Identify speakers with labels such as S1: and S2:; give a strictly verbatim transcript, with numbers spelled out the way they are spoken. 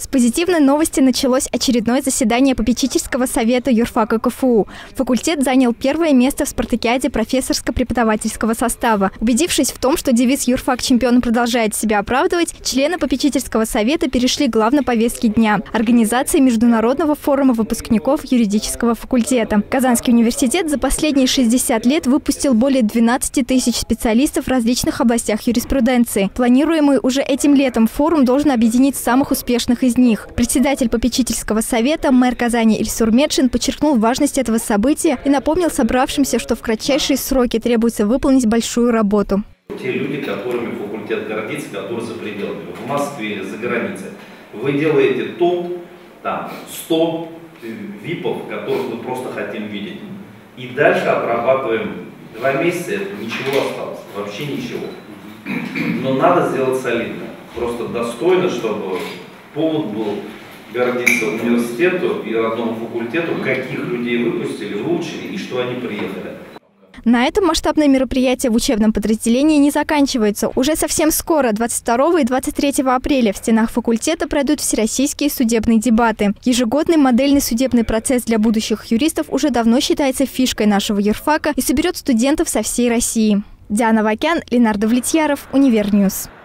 S1: позитивной новости началось очередное заседание попечительского совета юрфака КФУ. Факультет занял первое место в спартакиаде профессорско-преподавательского состава. Убедившись в том, что девиз «Юрфак чемпион» продолжает себя оправдывать, члены попечительского совета перешли к главной повестке дня – организации Международного форума выпускников юридического факультета. Казанский университет за последние шестьдесят лет выпустил более двенадцати тысяч специалистов в различных областях юриспруденции. Планируемый уже этим летом форум должен объединить самых успешных из них. Председатель попечительского совета, мэр Казани Ильсур Медшин подчеркнул важность этого события и напомнил собравшимся, что в кратчайшие сроки требуется выполнить большую работу.
S2: Те люди, которыми факультет гордится, которые за пределами, в Москве или за границей, вы делаете топ, там, сто випов, которых мы просто хотим видеть. И дальше отрабатываем два месяца, это ничего осталось, вообще ничего. Но надо сделать солидно, просто достойно, чтобы повод был гордиться университету и родному факультету, каких людей выпустили, выучили и что они приехали.
S1: На этом масштабное мероприятие в учебном подразделении не заканчивается. Уже совсем скоро, двадцать второго и двадцать третьего апреля, в стенах факультета пройдут всероссийские судебные дебаты. Ежегодный модельный судебный процесс для будущих юристов уже давно считается фишкой нашего юрфака и соберет студентов со всей России. Диана Вакян, Ленардо Влетьяров, Универньюз.